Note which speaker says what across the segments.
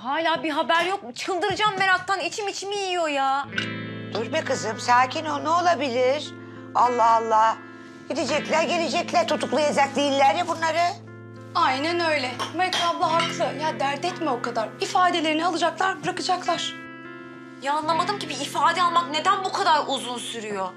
Speaker 1: hala bir haber yok mu? Çıldıracağım meraktan. İçimi yiyor ya.
Speaker 2: Dur be kızım, sakin ol. Ne olabilir? Allah Allah. Gidecekler, gelecekler. Tutuklayacak değiller ya bunları.
Speaker 3: Aynen öyle. Melek abla haklı. Ya dert etme o kadar. İfadelerini alacaklar, bırakacaklar.
Speaker 1: Ya anlamadım ki bir ifade almak neden bu kadar uzun sürüyor?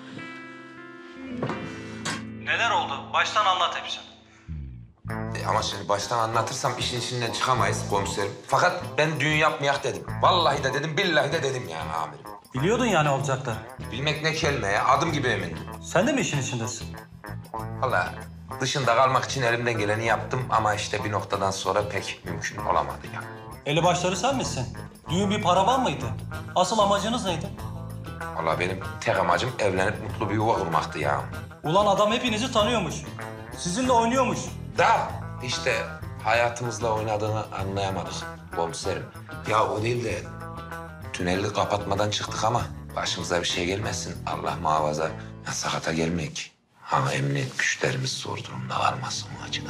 Speaker 4: Neler oldu? Baştan anlat hepsini.
Speaker 5: Ama şimdi baştan anlatırsam işin içinden çıkamayız komiserim. Fakat ben düğün yapmayak dedim. Vallahi de dedim, billahi de dedim yani amirim.
Speaker 4: Biliyordun yani olacaklar.
Speaker 5: Bilmek ne kelime ya, adım gibi emindim.
Speaker 4: Sen de mi işin içindesin?
Speaker 5: Vallahi dışında kalmak için elimden geleni yaptım ama işte bir noktadan sonra pek mümkün olamadı ya.
Speaker 4: Elebaşları sen misin? Düğün bir paravan mıydı? Asıl amacınız neydi?
Speaker 5: Vallahi benim tek amacım evlenip mutlu bir yuva kurmaktı ya.
Speaker 4: Ulan adam hepinizi tanıyormuş. Sizinle oynuyormuş.
Speaker 5: Da işte hayatımızla oynadığını anlayamadık komiserim. Ya o değil de tüneli kapatmadan çıktık ama başımıza bir şey gelmesin. Allah muhafaza ya sakata gelmeyek. Ha emniyet güçlerimiz zor durumda kalmasın o açıdan.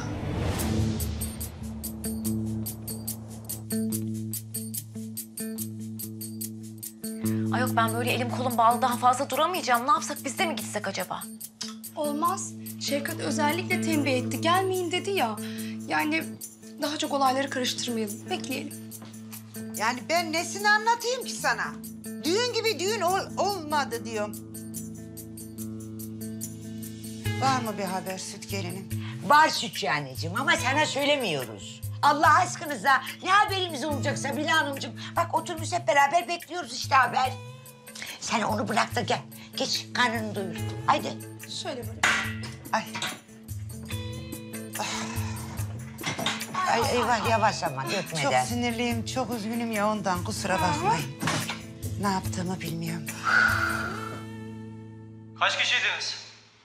Speaker 1: Ay yok ben böyle elim kolum bağlı daha fazla duramayacağım. Ne yapsak biz de mi gitsek acaba?
Speaker 3: Olmaz. Şevkat özellikle tembih etti. Gelmeyin dedi ya. Yani daha çok olayları karıştırmayalım. Bekleyelim.
Speaker 2: Yani ben nesini anlatayım ki sana? Düğün gibi düğün olmadı diyorum. Var mı bir haber süt gelinin?
Speaker 6: Var Sütçü anneciğim ama sana söylemiyoruz. Allah aşkınıza ne haberimiz olacaksa Bilal Hanımcığım. Bak oturmuş hep beraber bekliyoruz işte haber. Sen onu bırak da gel. Geç karnını doyur. Haydi.
Speaker 3: Şöyle böyle.
Speaker 2: Ay.
Speaker 6: Ay eyvah yavaş ama
Speaker 2: Çok
Speaker 6: dökmeden.
Speaker 2: sinirliyim, çok üzgünüm ya ondan. Kusura bakmayın. Ne yaptığımı bilmiyorum.
Speaker 4: Kaç kişiydiniz?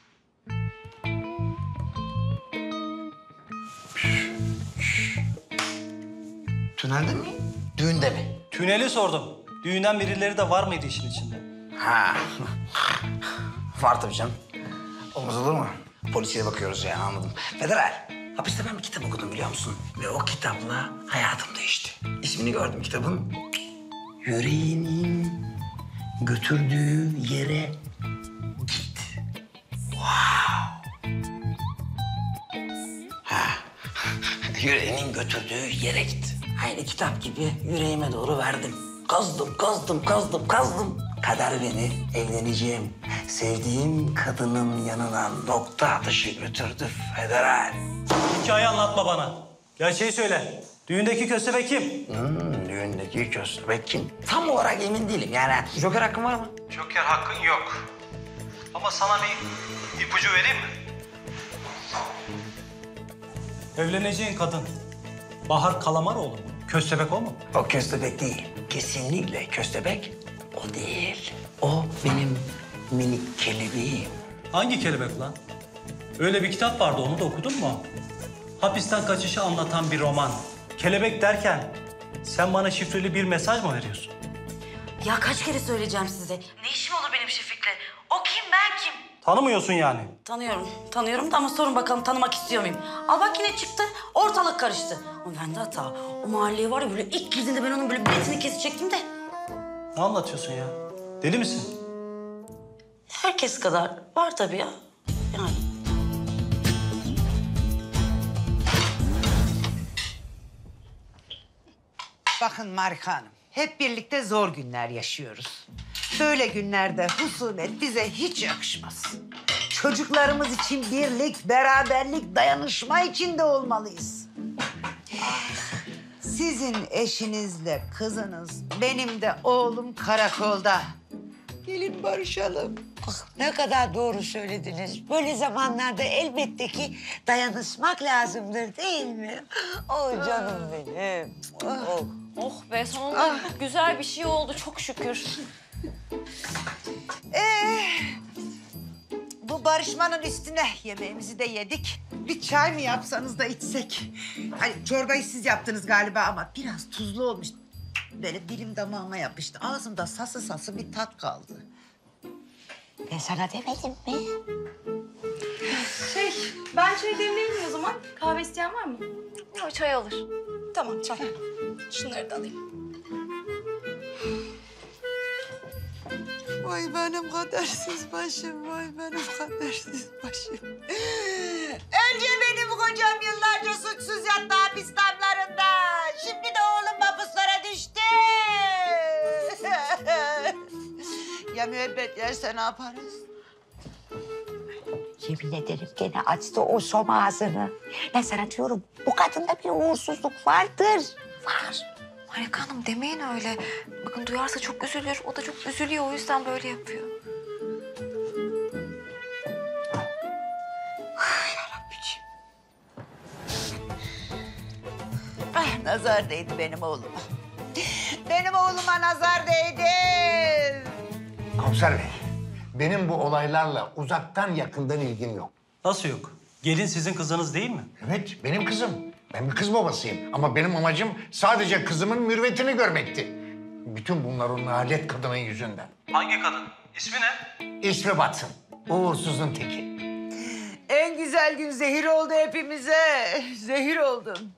Speaker 7: Tünelde mi? Düğünde mi?
Speaker 4: Tüneli sordum. Düğünden birileri de var mıydı işin içinde?
Speaker 7: Ha. Var tabii canım. Olmaz olur mu? Polisiye bakıyoruz ya, anladım. Federal, hapiste ben bir kitap okudum biliyor musun? Ve o kitapla hayatım değişti. İsmini gördüm kitabın. Yüreğinin götürdüğü yere git. Wow. Ha. Yüreğinin götürdüğü yere git. Aynı kitap gibi yüreğime doğru verdim. Kazdım. Kader beni evleneceğim, sevdiğim kadının yanına nokta atışı götürdü Federal.
Speaker 4: Hikaye anlatma bana. Gerçeği söyle. Düğündeki köstebek kim?
Speaker 7: Düğündeki köstebek kim? Tam olarak emin değilim. Yani joker hakkım var mı?
Speaker 4: Joker hakkın yok. Ama sana bir ipucu vereyim mi? Evleneceğin kadın Bahar Kalamaroğlu mu? Köstebek o mu?
Speaker 7: O köstebek değil. Kesinlikle köstebek o değil. O benim minik kelebeğim.
Speaker 4: Hangi kelebek lan? Öyle bir kitap vardı, onu da okudun mu? Hapisten kaçışı anlatan bir roman. Kelebek derken sen bana şifreli bir mesaj mı veriyorsun?
Speaker 8: Ya kaç kere söyleyeceğim size. Ne işim olur benim Şefik'le? O kim, ben kim?
Speaker 4: Tanımıyorsun yani.
Speaker 8: Tanıyorum da ama sorun bakalım tanımak istiyor muyum? Al bak yine çıktı, ortalık karıştı. Ama bende hata. O mahalleye var ya böyle ilk girdiğinde ben onun böyle biletini kesecektim de.
Speaker 4: Ne anlatıyorsun ya? Deli misin?
Speaker 8: Herkes kadar var tabii ya. Yani.
Speaker 2: Bakın Marika Hanım, hep birlikte zor günler yaşıyoruz. Böyle günlerde husumet bize hiç yakışmaz. Çocuklarımız için birlik, beraberlik, dayanışma içinde olmalıyız. Sizin eşinizle kızınız, benim de oğlum karakolda. Gelin barışalım.
Speaker 6: Ne kadar doğru söylediniz. Böyle zamanlarda elbette ki dayanışmak lazımdır değil mi? Oh canım benim. Oh.
Speaker 1: Oh be sonunda güzel bir şey oldu çok şükür.
Speaker 2: Bu barışmanın üstüne yemeğimizi de yedik. Bir çay mı yapsanız da içsek? Hani çorbayı siz yaptınız galiba ama biraz tuzlu olmuş. Böyle dilim damağıma yapıştı. Ağzımda sası bir tat kaldı.
Speaker 6: Ben sana demedim mi?
Speaker 3: Ben çay demleyeyim o zaman. Kahve kahve isteyen var mı?
Speaker 1: Yok, çay alır.
Speaker 3: Tamam çay. Şunları da alayım.
Speaker 2: Vay benim kadersiz başım, vay benim kadersiz başım. Önce benim kocam yıllarca suçsuz yattı hapis damlarında. Şimdi de oğlum mahpuslara düştü. Ya müebbet yerse ne yaparız?
Speaker 6: Yemin ederim gene açtı o som ağzını. Ben sana diyorum bu kadında bir uğursuzluk vardır. Var.
Speaker 1: Marika Hanım demeyin öyle. Bakın duyarsa çok üzülür. O da çok üzülüyor, o yüzden böyle yapıyor.
Speaker 2: Ah, nazar değdi benim oğluma. Benim oğluma nazar değdi.
Speaker 9: Komiser Bey, benim bu olaylarla uzaktan yakından ilgim yok.
Speaker 4: Nasıl yok? Gelin sizin kızınız değil mi?
Speaker 9: Evet, benim kızım. Ben bir kız babasıyım ama benim amacım sadece kızımın mürüvvetini görmekti. Bütün bunlar o nalet kadının yüzünden.
Speaker 4: Hangi kadın? İsmi ne?
Speaker 9: İsmi batsın, uğursuzun teki.
Speaker 2: En güzel gün zehir oldu hepimize. Zehir oldun.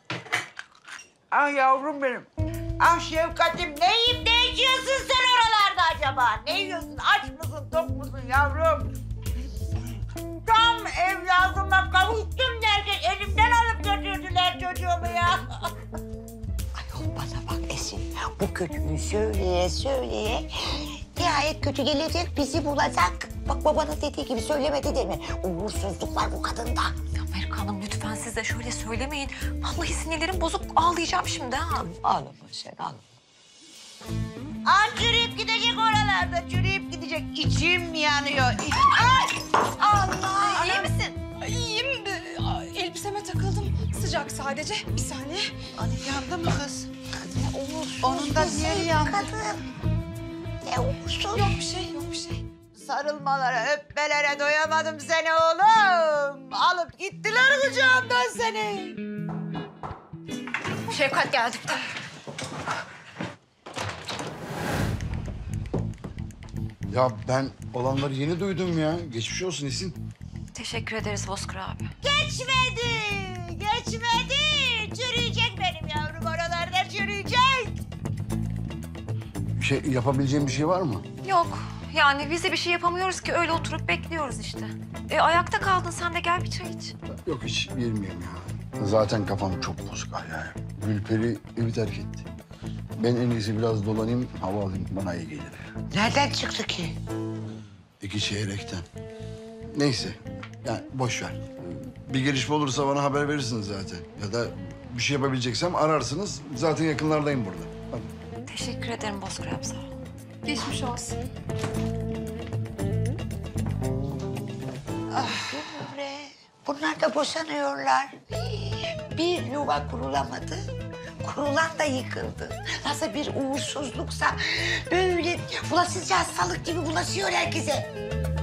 Speaker 2: Ah yavrum benim. Ah Şefkat'im ne yiyip ne içiyorsun sen oralarda acaba? Ne yiyorsun? Aç mısın, tok musun yavrum? Tam evladıma kavuştum derken elimden alıp götürdüler çocuğumu ya.
Speaker 6: Ayol bana bak Esin. Bu kötüyü söyleye nihayet kötü gelecek bizi bulacak. Bak babanın dediği gibi söylemedi değil mi? Uğursuzluk var bu kadında.
Speaker 1: Ya Marika Hanım lütfen siz de şöyle söylemeyin. Vallahi sinirlerim bozuk, ağlayacağım şimdi ha.
Speaker 6: Ağlama sen ağlama.
Speaker 2: An çürüyüp gidecek oralarda, çürüyüp gidecek. İçim yanıyor. Ay! Allah!
Speaker 1: İyi misin?
Speaker 3: Ay, iyiyim de elbiseme takıldım. Sıcak sadece. Bir saniye.
Speaker 2: Anne yandı mı kız? Onun da diğeri yandı.
Speaker 6: Ne uğursuz.
Speaker 3: Yok bir şey, yok bir şey.
Speaker 2: Sarılmalara, öpmelere doyamadım seni oğlum. Alıp gittiler kucağımdan seni.
Speaker 1: Şefkat geldi.
Speaker 10: Ya ben olanları yeni duydum ya. Geçmiş olsun Esin.
Speaker 1: Teşekkür ederiz Bozkır abi.
Speaker 2: Geçmedi, geçmedi. Çürüyecek benim yavrum oralarda çürüyecek.
Speaker 10: Yapabileceğim bir şey var mı?
Speaker 1: Yok. Yani biz de bir şey yapamıyoruz ki, öyle oturup bekliyoruz işte. Ayakta kaldın sen de, gel bir çay iç.
Speaker 10: Yok hiç bilmiyorum ya. Zaten kafam çok bozuk yani. Gülperi evi terk etti. Ben en iyisi biraz dolanayım, hava alayım. Bana iyi gelir.
Speaker 6: Nereden çıktı ki?
Speaker 10: 2 çeyrekten. Neyse, yani boş ver. Bir gelişme olursa bana haber verirsiniz zaten. Ya da bir şey yapabileceksem ararsınız. Zaten yakınlardayım burada. Hadi.
Speaker 1: Teşekkür ederim Bozkır abi, sağ ol.
Speaker 3: Geçmiş olsun.
Speaker 6: Bre, bunlar da boşanıyorlar. Bir yuva kurulamadı. Kurulan da yıkıldı. Nasıl bir uğursuzluksa böyle bulaşıcı hastalık gibi bulaşıyor herkese.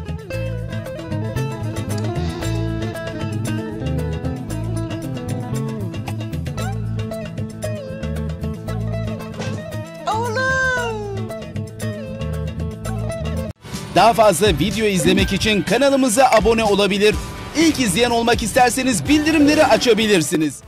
Speaker 11: Daha fazla video izlemek için kanalımıza abone olabilir. İlk izleyen olmak isterseniz bildirimleri açabilirsiniz.